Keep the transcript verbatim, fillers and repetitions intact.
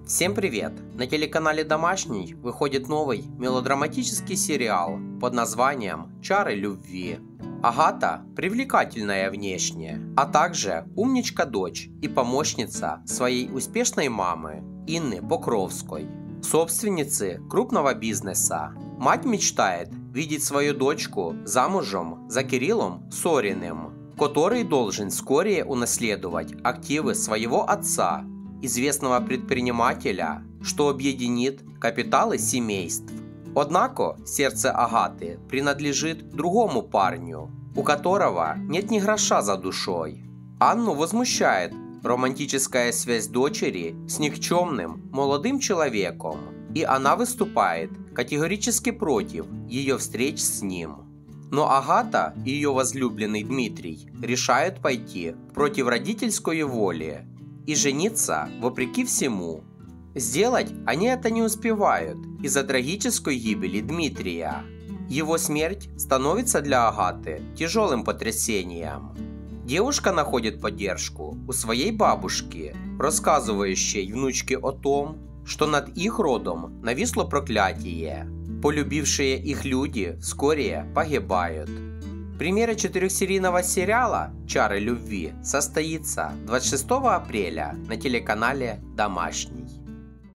Всем привет! На телеканале «Домашний» выходит новый мелодраматический сериал под названием «Чары любви». Агата привлекательная внешне, а также умничка-дочь и помощница своей успешной мамы Инны Покровской, собственницы крупного бизнеса. Мать мечтает видеть свою дочку замужем за Кириллом Сориным, который должен вскоре унаследовать активы своего отца, известного предпринимателя, что объединит капиталы семейств. Однако сердце Агаты принадлежит другому парню, у которого нет ни гроша за душой. Анну возмущает романтическая связь дочери с никчемным молодым человеком, и она выступает категорически против ее встреч с ним. Но Агата и ее возлюбленный Дмитрий решают пойти против родительской воли и жениться вопреки всему. Сделать они это не успевают из-за трагической гибели Дмитрия. Его смерть становится для Агаты тяжелым потрясением. Девушка находит поддержку у своей бабушки, рассказывающей внучке о том, что над их родом нависло проклятие. Полюбившие их люди вскоре погибают. Премьера четырехсерийного сериала «Чары любви» состоится двадцать шестого апреля на телеканале «Домашний».